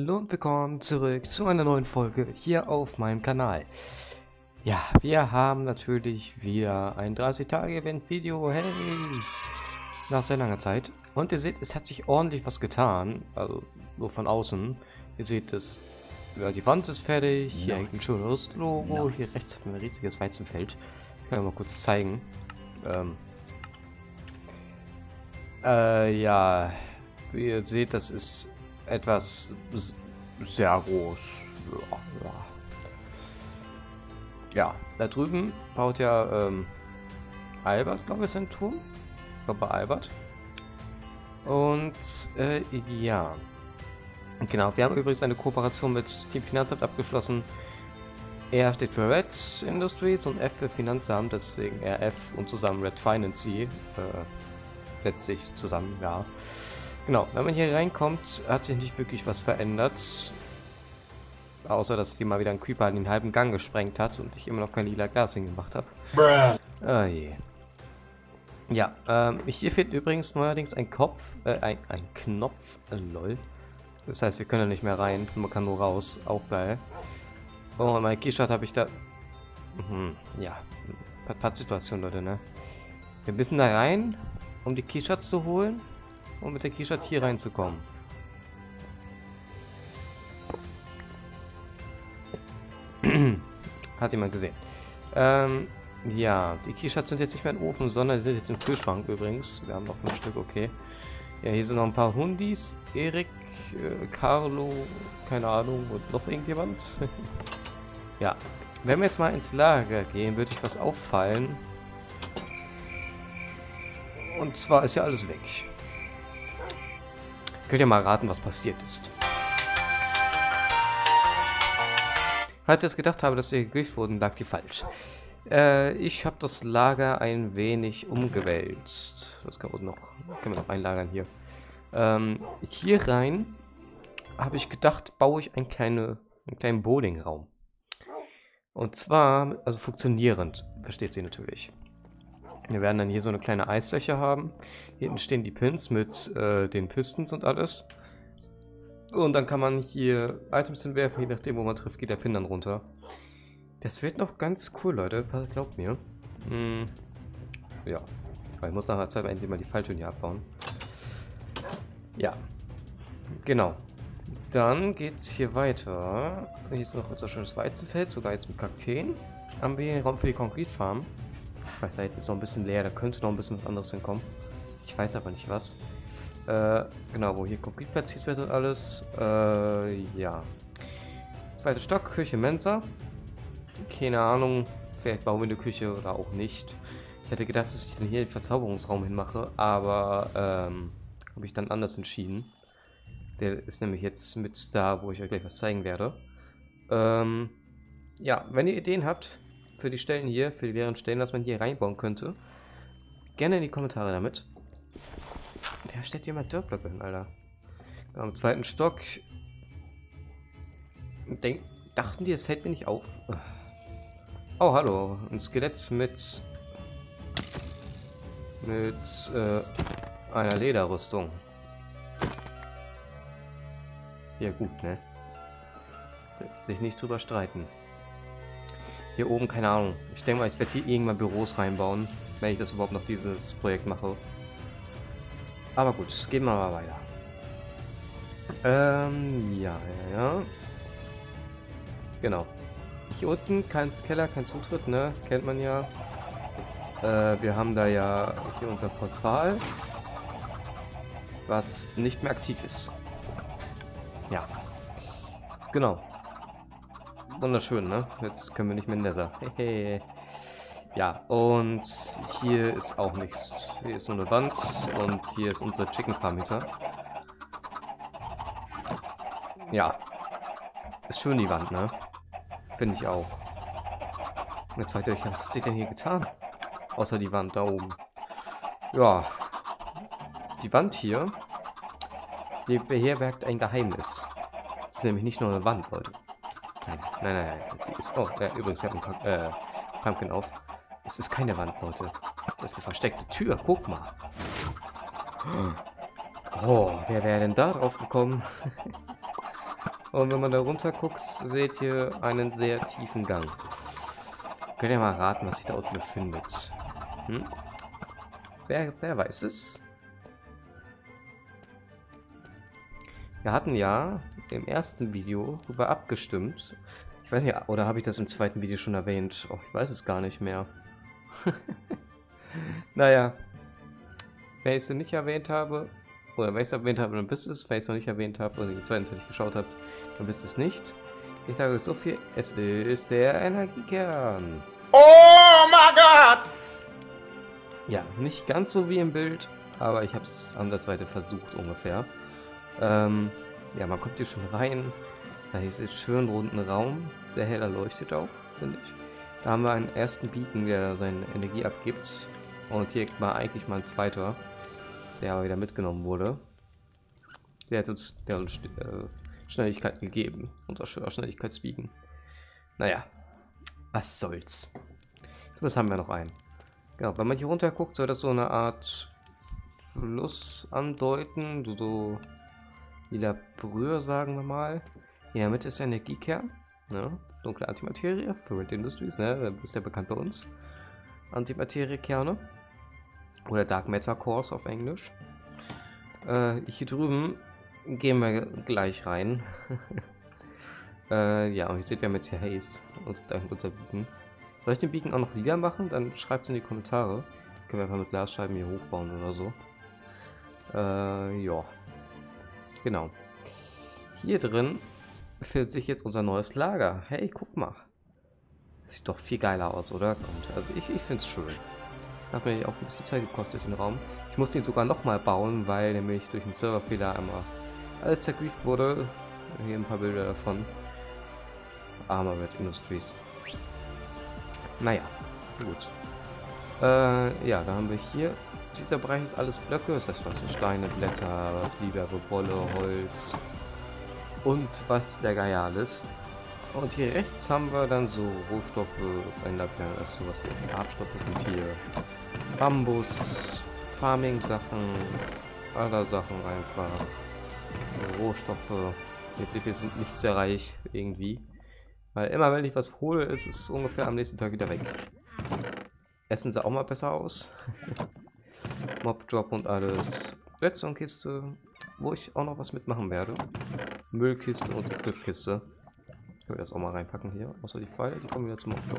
Hallo und willkommen zurück zu einer neuen Folge hier auf meinem Kanal. Ja, wir haben natürlich wieder ein 30-Tage-Event-Video, hey, nach sehr langer Zeit. Und ihr seht, es hat sich ordentlich was getan, also nur von außen. Ihr seht, ja, die Wand ist fertig, hier hängt ein schönes Logo, hier rechts haben wir ein riesiges Weizenfeld. Ich kann mal kurz zeigen. Ja, wie ihr seht, das ist etwas sehr groß. Ja, da drüben baut ja Albert, glaube ich, sein Turm. Ich glaube, Albert. Und ja, genau. Wir haben übrigens eine Kooperation mit Team Finanzamt abgeschlossen. R steht für Red Industries und F für Finanzamt, deswegen RF und zusammen Red Finance. Letztlich zusammen, ja. Genau, wenn man hier reinkommt, hat sich nicht wirklich was verändert. Außer, dass die mal wieder ein Creeper in den halben Gang gesprengt hat und ich immer noch kein lila Glas hingemacht habe. Oh je. Ja, hier fehlt übrigens neuerdings ein Kopf, ein Knopf, lol. Das heißt, wir können ja nicht mehr rein, man kann nur raus, auch geil. Und mein Keyshot habe ich da... ja, Pattsituation, Leute, ne? Wir müssen da rein, um die Keyshots zu holen. Um mit der Keyshot hier reinzukommen. Hat jemand gesehen. Ja, die Keyshots sind jetzt nicht mehr im Ofen, sondern die sind jetzt im Kühlschrank übrigens. Wir haben noch 5 Stück, okay. Ja, hier sind noch ein paar Hundis. Erik, Carlo, keine Ahnung, und noch irgendjemand. Ja, wenn wir jetzt mal ins Lager gehen, würde ich was auffallen. Und zwar ist ja alles weg. Könnt ihr mal raten, was passiert ist. Falls ihr es gedacht habe, dass wir gegriffen wurden, lag die falsch. Ich habe das Lager ein wenig umgewälzt. Das können wir noch einlagern hier. Hier rein habe ich gedacht, baue ich einen kleinen Bowlingraum. Und zwar, also funktionierend, versteht sie natürlich. Wir werden dann hier so eine kleine Eisfläche haben. Hier hinten stehen die Pins mit den Pistons und alles. Und dann kann man hier Items hinwerfen, je nachdem, wo man trifft, geht der Pin dann runter. Das wird noch ganz cool, Leute. Glaubt mir. Ja. Weil ich muss nach einer Zeit endlich mal die Falltüren hier abbauen. Ja. Genau. Dann geht's hier weiter. Hier ist noch unser schönes Weizenfeld, sogar jetzt mit Kakteen. Haben wir hier Raum für die Konkretfarm. Ich weiß, da hinten ist noch ein bisschen leer, da könnte noch ein bisschen was anderes hinkommen. Ich weiß aber nicht was. Genau, wo hier konkret platziert wird und alles. Ja. Zweiter Stock, Küche, Mensa. Keine Ahnung, vielleicht bauen wir eine Küche oder auch nicht. Ich hätte gedacht, dass ich dann hier den Verzauberungsraum hinmache, aber habe ich dann anders entschieden. Der ist nämlich jetzt mit da, wo ich euch gleich was zeigen werde. Ja, wenn ihr Ideen habt für die Stellen hier, für die leeren Stellen, dass man hier reinbauen könnte, gerne in die Kommentare damit. Wer stellt hier mal Dirtblöcke hin, Alter? Am zweiten Stock. Dachten die, es fällt mir nicht auf? Oh, hallo. Ein Skelett mit einer Lederrüstung. Ja gut, ne? Sich nicht drüber streiten. Hier oben, keine Ahnung. Ich denke mal, ich werde hier irgendwann Büros reinbauen, wenn ich das überhaupt noch dieses Projekt mache. Aber gut, gehen wir mal weiter. Ja. Genau. Hier unten kein Keller, kein Zutritt, ne? Kennt man ja. Wir haben da ja hier unser Portal, was nicht mehr aktiv ist. Ja. Genau. Wunderschön, ne? Jetzt können wir nicht mehr in Nether. Hehe. Ja, und hier ist auch nichts. Hier ist nur eine Wand und hier ist unser Chicken Farm hinter. Ja. Ist schön die Wand, ne? Finde ich auch. Und jetzt fragt ihr euch, was hat sich denn hier getan? Außer die Wand da oben. Ja. Die Wand hier, die beherbergt ein Geheimnis. Das ist nämlich nicht nur eine Wand, Leute. Nein. Die ist... Oh, übrigens, ich habe einen Pumpkin auf. Es ist keine Wand, Leute. Das ist eine versteckte Tür. Guck mal. Oh, wer wäre denn da drauf gekommen? Und wenn man da runter guckt, seht ihr einen sehr tiefen Gang. Könnt ihr mal raten, was sich da unten befindet? Hm? Wer weiß es? Wir hatten ja im ersten Video darüber abgestimmt. Ich weiß nicht, oder habe ich das im zweiten Video schon erwähnt? Oh, ich weiß es gar nicht mehr. Naja, wenn ich es nicht erwähnt habe, oder wenn ich es erwähnt habe, dann wisst es. Wenn ich es noch nicht erwähnt habe oder den zweiten Teil nicht geschaut habt, dann wisst es nicht. Ich sage euch so viel, es ist der Energiekern. Oh my God! Ja, nicht ganz so wie im Bild, aber ich habe es andersweise versucht ungefähr. Ja, man kommt hier schon rein. Da ist jetzt schön runden Raum, sehr hell erleuchtet auch, finde ich. Da haben wir einen ersten Beacon, der seine Energie abgibt. Und hier war eigentlich mal ein zweiter, der aber wieder mitgenommen wurde. Der hat uns Schnelligkeit gegeben, unser Schnelligkeitsbeacon. Naja, was soll's. Zumindest haben wir noch einen. Genau, wenn man hier runter guckt, soll das so eine Art Fluss andeuten, so lila Brühe, sagen wir mal. In der Mitte ist der Energiekern, ne? Dunkle Antimaterie für Red Industries, ne? Das ist ja bekannt bei uns. Antimateriekerne oder Dark Matter Cores auf Englisch. Hier drüben gehen wir gleich rein. Ja, und ihr seht, wir haben jetzt hier Haste und da unser Beacon. Soll ich den Beacon auch noch lila machen? Dann schreibt es in die Kommentare. Können wir einfach mit Glasscheiben hier hochbauen oder so. Ja. Genau. Hier drin befindet sich jetzt unser neues Lager. Hey, guck mal. Das sieht doch viel geiler aus, oder? Also ich finde es schön. Hat mir auch ein bisschen Zeit gekostet, den Raum. Ich musste ihn sogar noch mal bauen, weil nämlich durch einen Serverfehler einmal alles zergrieft wurde. Hier ein paar Bilder davon. Armer Red Industries. Naja, gut. Ja, da haben wir hier. Dieser Bereich ist alles Blöcke, das heißt schon so Steine, Blätter, Liebe, Wolle, Holz und was der Geier alles. Und hier rechts haben wir dann so Rohstoffe, also sowas wie Farbstoffe sind hier, Bambus, Farming-Sachen, aller Sachen einfach, Rohstoffe. Jetzt seht ihr, wir sind nicht sehr reich irgendwie, weil immer wenn ich was hole, ist es ungefähr am nächsten Tag wieder weg. Essen sie auch mal besser aus. Mob-Drop und alles. Redstone-Kiste, wo ich auch noch was mitmachen werde. Müllkiste und Equip-Kiste. Ich will das auch mal reinpacken hier. Außer die Pfeile, die kommen wieder zum Mob-Drop.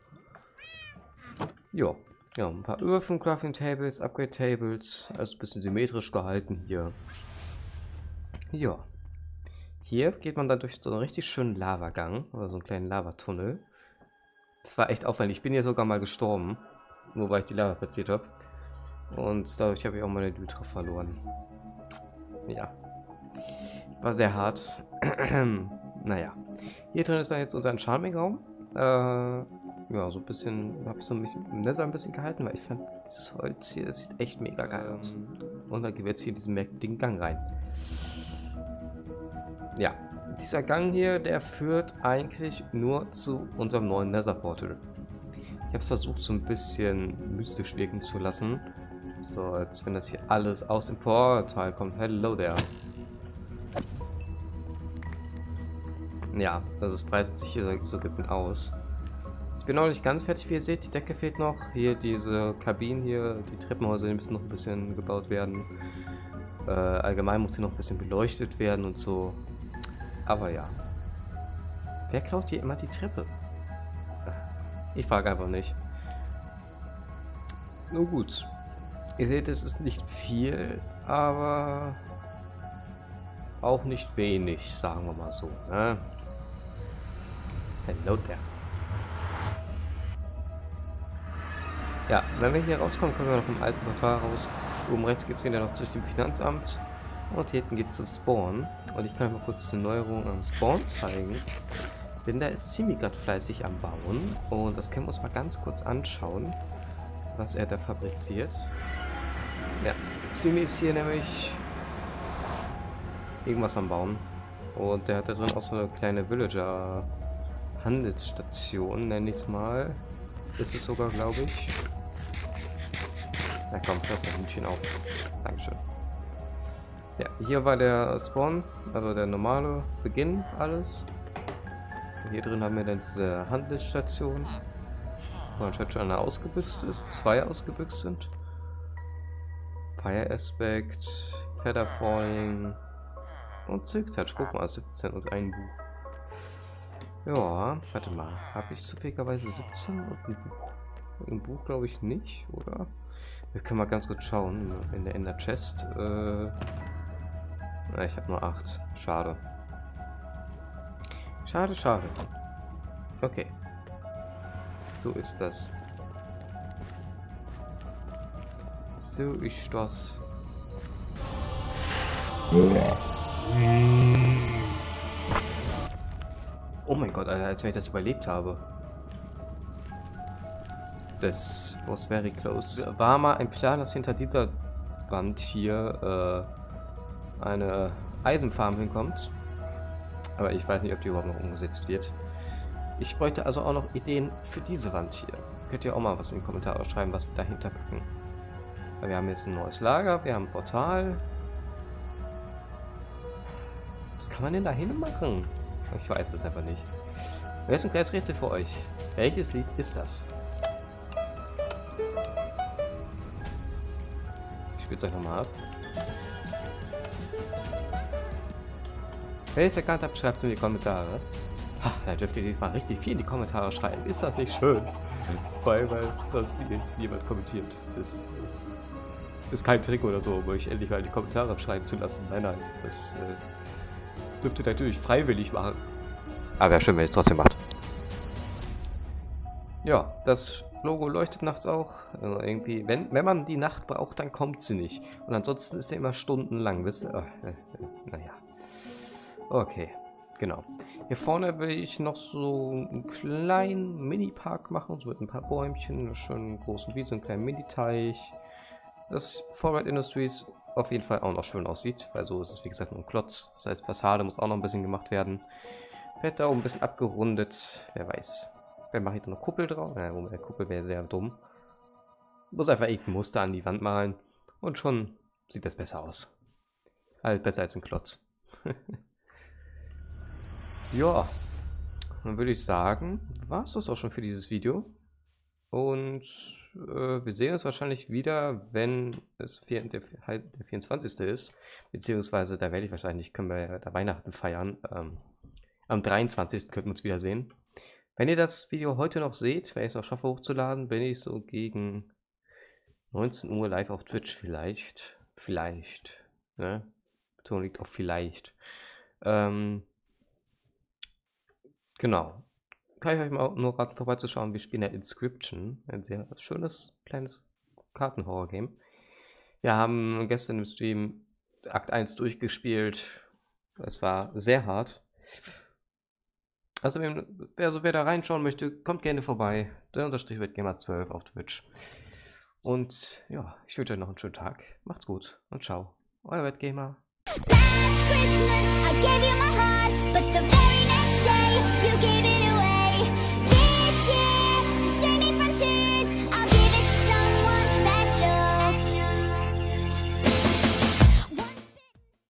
Jo. Ja, ein paar Öfen, Crafting Tables, Upgrade Tables. Alles ein bisschen symmetrisch gehalten hier. Ja. Hier geht man dann durch so einen richtig schönen Lavagang. Oder so einen kleinen Lavatunnel. Das war echt aufwendig. Ich bin hier sogar mal gestorben. Nur weil ich die Lava platziert habe. Und dadurch habe ich auch meine Lytra verloren. Ja. War sehr hart. Naja. Hier drin ist dann jetzt unser Charming-Raum. Ja, so ein bisschen, habe ich so ein bisschen im Nether ein bisschen gehalten, weil ich fand, dieses Holz hier, das sieht echt mega geil aus. Und dann gehen wir jetzt hier in diesen merkwürdigen Gang rein. Ja, dieser Gang hier, der führt eigentlich nur zu unserem neuen Nether-Portal. Ich habe es versucht, so ein bisschen mystisch wirken zu lassen. So, als wenn das hier alles aus dem Portal kommt. Hello there. Ja, also es breitet sich hier so ein bisschen aus. Ich bin noch nicht ganz fertig, wie ihr seht. Die Decke fehlt noch. Hier diese Kabinen hier, die Treppenhäuser, die müssen noch ein bisschen gebaut werden. Allgemein muss hier noch ein bisschen beleuchtet werden und so. Aber ja. Wer klaut hier immer die Treppe? Ich frage einfach nicht. Nur gut. Ihr seht, es ist nicht viel, aber auch nicht wenig, sagen wir mal so. Ne? Hello there. Ja, wenn wir hier rauskommen, können wir noch im alten Portal raus. Oben rechts geht es wieder noch zu dem Finanzamt. Und hier hinten geht es zum Spawn. Und ich kann euch mal kurz eine Neuerung am Spawn zeigen. Denn da ist Simi gerade fleißig am Bauen. Und das können wir uns mal ganz kurz anschauen, was er da fabriziert. Ja, Simi ist hier nämlich irgendwas am Bauen. Und der hat da drin auch so eine kleine Villager-Handelsstation, nenne ich es mal. Ist es sogar, glaube ich. Na komm, lass das Hühnchen auf. Dankeschön. Ja, hier war der Spawn, also der normale Beginn, alles. Und hier drin haben wir dann diese Handelsstation, wo anscheinend schon eine ausgebüxt ist, 2 ausgebüxt sind. Fire Aspect, Feather Falling und Silk Touch. Guck mal, 17 und ein Buch. Ja, warte mal, habe ich zufälligerweise 17 und ein Buch? Ein Buch glaube ich nicht, oder? Wir können mal ganz kurz schauen in der Chest. Ich habe nur 8. Schade. Schade, schade. Okay. So ist das. So ist das. Oh mein Gott, Alter, als wenn ich das überlebt habe. Das was very close. War mal ein Plan, dass hinter dieser Wand hier eine Eisenfarm hinkommt. Aber ich weiß nicht, ob die überhaupt noch umgesetzt wird. Ich bräuchte also auch noch Ideen für diese Wand hier. Könnt ihr auch mal was in die Kommentare schreiben, was wir dahinter packen. Weil wir haben jetzt ein neues Lager, wir haben ein Portal. Was kann man denn da hin machen? Ich weiß es einfach nicht. Und jetzt ein kleines Rätsel für euch. Welches Lied ist das? Ich spiele es euch nochmal ab. Wenn ihr es erkannt habt, schreibt es in die Kommentare. Ha, da dürft ihr diesmal richtig viel in die Kommentare schreiben. Ist das nicht schön? Vor allem, weil sonst niemand kommentiert. Das ist kein Trick oder so, um euch endlich mal in die Kommentare schreiben zu lassen. Nein, nein. Das dürft ihr natürlich freiwillig machen. Aber wäre schön, wenn ihr es trotzdem macht. Ja, das Logo leuchtet nachts auch. Also irgendwie, wenn man die Nacht braucht, dann kommt sie nicht. Und ansonsten ist er immer stundenlang. Wisst ihr? Naja. Okay, genau. Hier vorne will ich noch so einen kleinen Mini-Park machen, so mit ein paar Bäumchen, einer schönen großen Wiese, einen kleinen Mini-Teich. Das Forward Industries auf jeden Fall auch noch schön aussieht, weil so ist es wie gesagt nur ein Klotz. Das heißt, Fassade muss auch noch ein bisschen gemacht werden. Wird da oben ein bisschen abgerundet, wer weiß. Wer mache ich da noch Kuppel drauf? Ja, eine Kuppel wäre sehr dumm. Muss einfach irgendein Muster an die Wand malen und schon sieht das besser aus. Halt besser als ein Klotz. Ja, dann würde ich sagen, war es das auch schon für dieses Video. Und wir sehen uns wahrscheinlich wieder, wenn es der 24. ist. Beziehungsweise da werde ich wahrscheinlich, können wir da Weihnachten feiern. Am 23. könnten wir uns wieder sehen. Wenn ihr das Video heute noch seht, wenn ich es noch schaffe hochzuladen, bin ich so gegen 19 Uhr live auf Twitch vielleicht. Vielleicht. Ne? Betonung liegt auf vielleicht. Genau. Kann ich euch mal nur raten, vorbeizuschauen. Wir spielen ja Inscription. Ein sehr schönes, kleines Kartenhorror-Game. Wir haben gestern im Stream Akt 1 durchgespielt. Es war sehr hart. Also wer da reinschauen möchte, kommt gerne vorbei. Der Unterstrich wird Gamer12 auf Twitch. Und ja, ich wünsche euch noch einen schönen Tag. Macht's gut und ciao. Euer Wettgamer. Last Christmas, I gave you my heart.